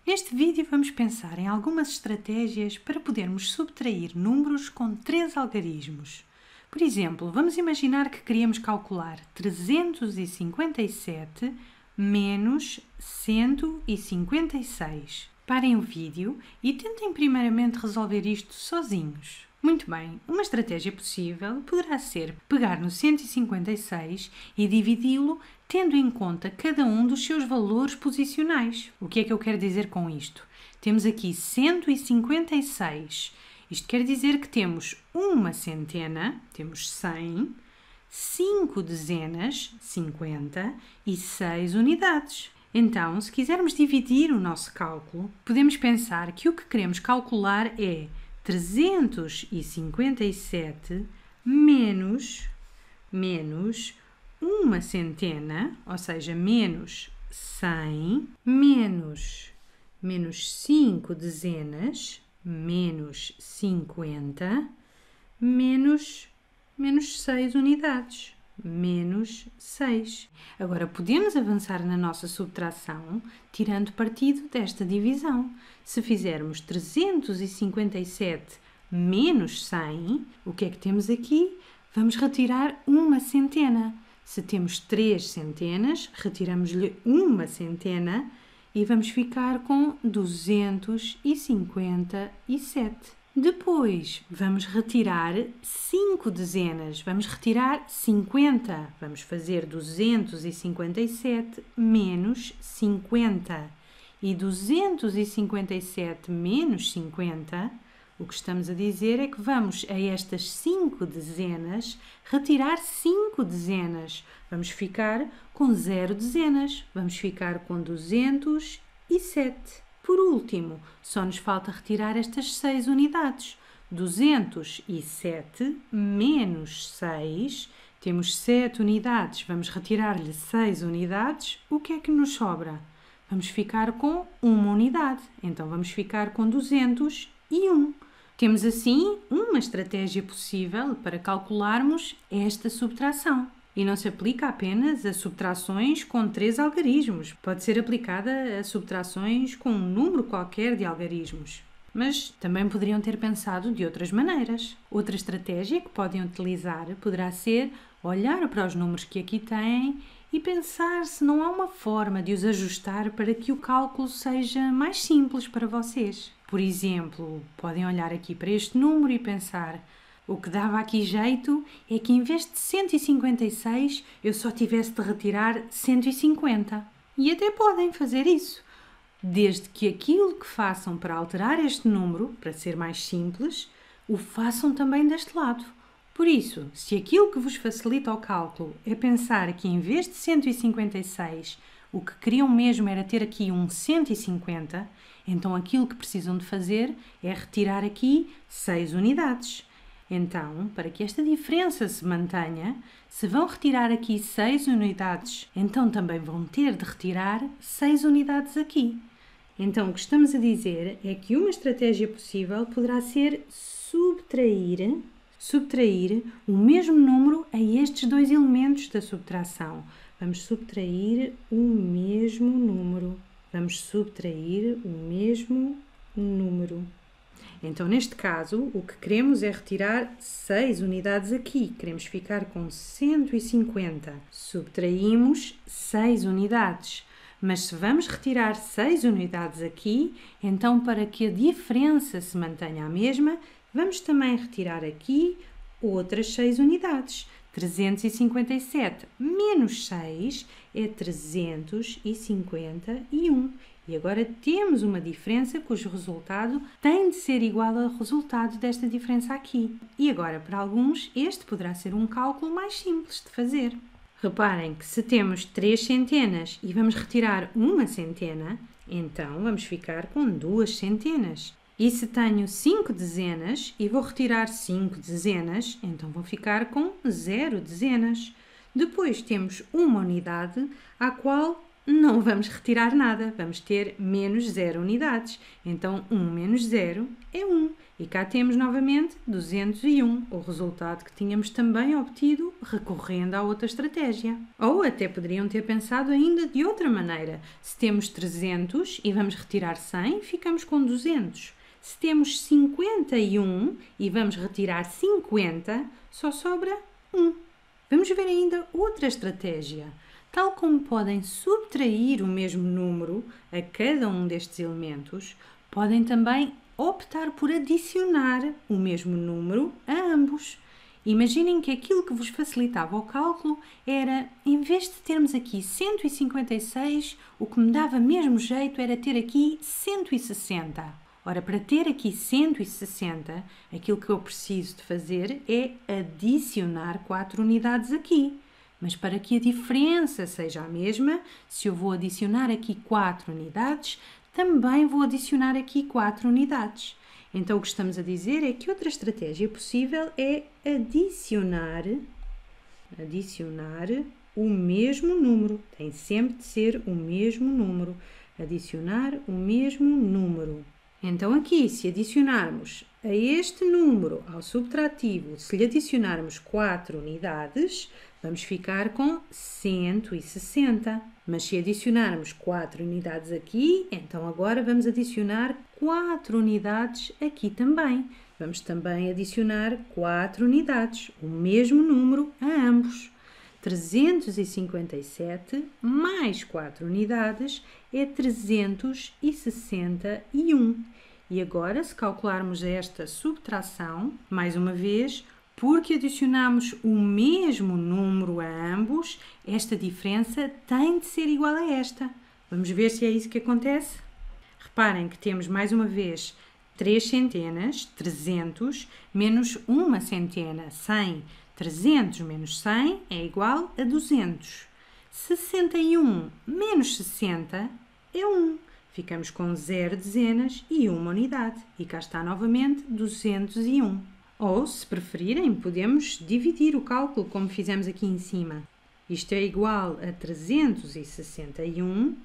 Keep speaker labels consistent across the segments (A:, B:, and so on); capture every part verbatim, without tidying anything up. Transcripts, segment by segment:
A: Neste vídeo vamos pensar em algumas estratégias para podermos subtrair números com três algarismos. Por exemplo, vamos imaginar que queríamos calcular trezentos e cinquenta e sete menos cento e cinquenta e seis. Parem o vídeo e tentem primeiramente resolver isto sozinhos. Muito bem, uma estratégia possível poderá ser pegar no cento e cinquenta e seis e dividi-lo tendo em conta cada um dos seus valores posicionais. O que é que eu quero dizer com isto? Temos aqui cento e cinquenta e seis. Isto quer dizer que temos uma centena, temos cem, cinco dezenas, cinquenta e seis unidades. Então, se quisermos dividir o nosso cálculo, podemos pensar que o que queremos calcular é trezentos e cinquenta e sete menos, menos uma centena, ou seja, menos cem, menos, menos cinco dezenas, menos cinquenta, menos, menos seis unidades, menos seis. Agora, podemos avançar na nossa subtração tirando partido desta divisão. Se fizermos trezentos e cinquenta e sete menos cem, o que é que temos aqui? Vamos retirar uma centena. Se temos três centenas, retiramos-lhe uma centena e vamos ficar com duzentos e cinquenta e sete. Depois, vamos retirar cinco dezenas. Vamos retirar cinquenta. Vamos fazer duzentos e cinquenta e sete menos cinquenta. E duzentos e cinquenta e sete menos cinquenta, o que estamos a dizer é que vamos a estas cinco dezenas retirar cinco dezenas. Vamos ficar com zero dezenas. Vamos ficar com duzentos e sete. Por último, só nos falta retirar estas seis unidades. duzentos e sete menos seis. Temos sete unidades. Vamos retirar-lhe seis unidades. O que é que nos sobra? Vamos ficar com uma unidade. Então, vamos ficar com duzentos e um. Temos, assim, uma estratégia possível para calcularmos esta subtração. E não se aplica apenas a subtrações com três algarismos. Pode ser aplicada a subtrações com um número qualquer de algarismos. Mas também poderiam ter pensado de outras maneiras. Outra estratégia que podem utilizar poderá ser olhar para os números que aqui têm e pensar se não há uma forma de os ajustar para que o cálculo seja mais simples para vocês. Por exemplo, podem olhar aqui para este número e pensar: o que dava aqui jeito é que em vez de cento e cinquenta e seis eu só tivesse de retirar cento e cinquenta. E até podem fazer isso, desde que aquilo que façam para alterar este número, para ser mais simples, o façam também deste lado. Por isso, se aquilo que vos facilita o cálculo é pensar que em vez de cento e cinquenta e seis, o que queriam mesmo era ter aqui um cento e cinquenta, então aquilo que precisam de fazer é retirar aqui seis unidades. Então, para que esta diferença se mantenha, se vão retirar aqui seis unidades, então também vão ter de retirar seis unidades aqui. Então, o que estamos a dizer é que uma estratégia possível poderá ser subtrair, subtrair o mesmo número a estes dois elementos da subtração. Vamos subtrair o mesmo número. Vamos subtrair o mesmo número. Então, neste caso, o que queremos é retirar seis unidades aqui. Queremos ficar com cento e cinquenta. Subtraímos seis unidades. Mas se vamos retirar seis unidades aqui, então para que a diferença se mantenha a mesma, vamos também retirar aqui outras seis unidades. trezentos e cinquenta e sete menos seis é trezentos e cinquenta e um. E agora temos uma diferença cujo resultado tem de ser igual ao resultado desta diferença aqui. E agora, para alguns, este poderá ser um cálculo mais simples de fazer. Reparem que se temos três centenas e vamos retirar uma centena, então vamos ficar com duas centenas. E se tenho cinco dezenas e vou retirar cinco dezenas, então vou ficar com zero dezenas. Depois temos uma unidade à qual não vamos retirar nada, vamos ter menos zero unidades. Então, um menos zero é um. E cá temos novamente duzentos e um, o resultado que tínhamos também obtido recorrendo à outra estratégia. Ou até poderiam ter pensado ainda de outra maneira. Se temos trezentos e vamos retirar cem, ficamos com duzentos. Se temos cinquenta e um e vamos retirar cinquenta, só sobra um. Vamos ver ainda outra estratégia. Tal como podem subtrair o mesmo número a cada um destes elementos, podem também optar por adicionar o mesmo número a ambos. Imaginem que aquilo que vos facilitava o cálculo era, em vez de termos aqui cento e cinquenta e seis, o que me dava mesmo jeito era ter aqui cento e sessenta. Ora, para ter aqui cento e sessenta, aquilo que eu preciso de fazer é adicionar quatro unidades aqui. Mas para que a diferença seja a mesma, se eu vou adicionar aqui quatro unidades, também vou adicionar aqui quatro unidades. Então, o que estamos a dizer é que outra estratégia possível é adicionar, adicionar o mesmo número. Tem sempre de ser o mesmo número. Adicionar o mesmo número. Então, aqui, se adicionarmos a este número ao subtrativo, se lhe adicionarmos quatro unidades, vamos ficar com cento e sessenta. Mas se adicionarmos quatro unidades aqui, então agora vamos adicionar quatro unidades aqui também. Vamos também adicionar quatro unidades, o mesmo número a ambos. trezentos e cinquenta e sete mais quatro unidades é trezentos e sessenta e um. E agora, se calcularmos esta subtração, mais uma vez, porque adicionamos o mesmo número a ambos, esta diferença tem de ser igual a esta. Vamos ver se é isso que acontece? Reparem que temos mais uma vez três centenas, trezentos, menos uma centena, cem. trezentos menos cem é igual a duzentos. sessenta e um menos sessenta é um. Ficamos com zero dezenas e uma unidade. E cá está novamente duzentos e um. Ou, se preferirem, podemos dividir o cálculo como fizemos aqui em cima. Isto é igual a trezentos e sessenta e um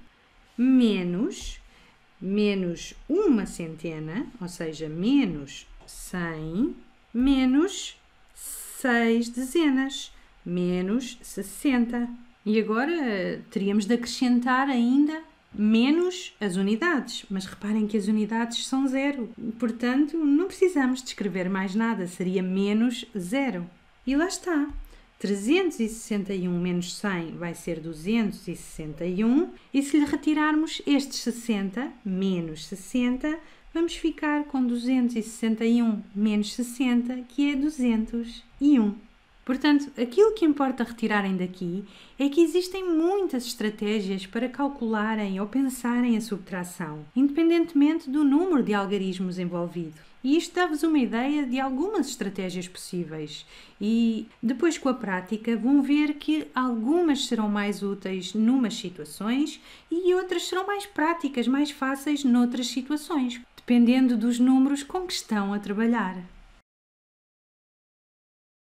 A: menos, menos uma centena, ou seja, menos cem, menos seis dezenas, menos sessenta. E agora teríamos de acrescentar ainda menos as unidades, mas reparem que as unidades são zero, portanto não precisamos de escrever mais nada, seria menos zero. E lá está, trezentos e sessenta e um menos cem vai ser duzentos e sessenta e um, e se lhe retirarmos estes sessenta, menos sessenta, vamos ficar com duzentos e sessenta e um menos sessenta, que é duzentos e um. Portanto, aquilo que importa retirarem daqui é que existem muitas estratégias para calcularem ou pensarem a subtração, independentemente do número de algarismos envolvido. E isto dá-vos uma ideia de algumas estratégias possíveis. E depois, com a prática, vão ver que algumas serão mais úteis numas situações e outras serão mais práticas, mais fáceis noutras situações, dependendo dos números com que estão a trabalhar.